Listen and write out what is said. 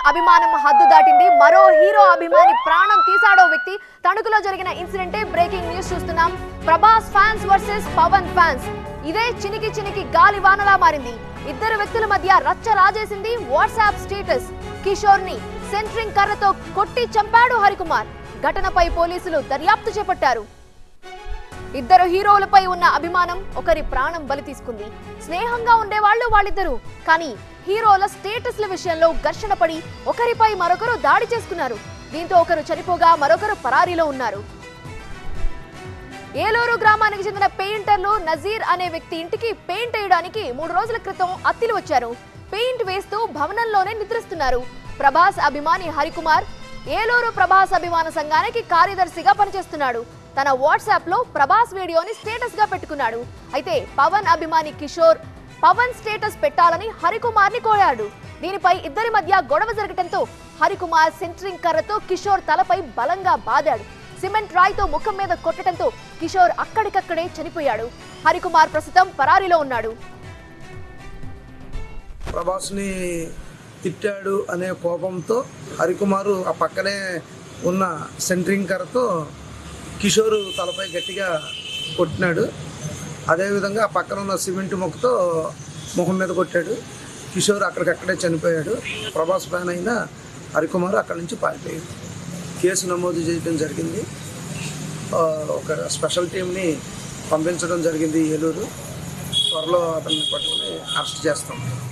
అభిమానం హద్దు దాటింది. మరో హీరో అభిమాని ప్రాణం తీశాడో వ్యక్తి. తణుకులో జరిగిన ఇన్సిడెంటే బ్రేకింగ్ న్యూస్ చూస్తున్నాం. Prabhas fans versus Pawan fans. ఇదే చినికి చినికి గాలివానలా మారింది. ఇద్దరు వ్యక్తుల మధ్య రచ్చ రాజేసింది. WhatsApp status. కిషోర్ ని సెంట్రింగ్ కర్రతో కొట్టి చంపాడు హరికుమార్. ఘటనపై పోలీసులు దర్యాప్తు చేపట్టారు. ఇద్దరు హీరోలపై ఉన్న అభిమానం ఒకరి ప్రాణం బలి తీసుకుంది. స్నేహంగా ఉండేవాళ్లు వాళ్ళిద్దరూ. కానీ హీరోల స్టేటస్ల విషయంలో ఘర్షణ పడి ఒకరిపై మరొకరు దాడి చేసుకున్నారు. దీంతో ఒకరు చనిపోగా మరొకరు పరారీలో ఉన్నారు. ఏలూరు గ్రామానికి చెందిన పెయింటర్లు నజీర్ అనే వ్యక్తి ఇంటికి పెయింట్ వేయడానికి 3 రోజుల క్రితం అత్తిలి వచ్చారు. పెయింట్ వేస్తూ భవనంలోనే నిద్రిస్తున్నారు. ప్రభాస్ అభిమాని హరికుమార్ ఏలూరు ప్రభాస్ అభిమాన సంఘానికి కార్యదర్శిగా పనిచేస్తున్నాడు. తన వాట్సాప్ లో ప్రభాస్ వీడియోని స్టేటస్ గా పెట్టుకున్నాడు. అయితే పవన్ అభిమాని కిషోర్ పవన్ స్టేటస్ పెట్టాలని హరికుమార్ ని కోరాడు. దీనిపై ఇద్దరి మధ్య గొడవ జరగడంతో హరికుమార్ సెంట్రింగ్ కర్రతో కిషోర్ తలపై బలంగా బాదాడు. సిమెంట్ రాయితో ముఖం మీద కొట్టడంతో కిషోర్ అక్కడికక్కడే చనిపోయాడు. హరికుమార్ ప్రస్తుతం పరారీలో ఉన్నాడు. ప్రభాస్ ని తిట్టాడు అనే కోపంతో హరికుమారు ఆ పక్కనే ఉన్న సెంట్రింగ్ కర్రతో కిషోర్ తలపై గట్టిగా కొట్టినాడు. అదేవిధంగా ఆ పక్కన ఉన్న సిమెంట్ ముక్కతో ముఖం మీద కొట్టాడు. కిషోర్ అక్కడికక్కడే చనిపోయాడు. ప్రభాస్ ఫ్యాన్ అయిన హరికుమార్ అక్కడి నుంచి పారిపోయాడు. కేసు నమోదు చేయడం జరిగింది. ఒక స్పెషల్ టీంని పంపించడం జరిగింది ఏలూరు. త్వరలో అతన్ని పట్టుకుని అరెస్ట్ చేస్తాం.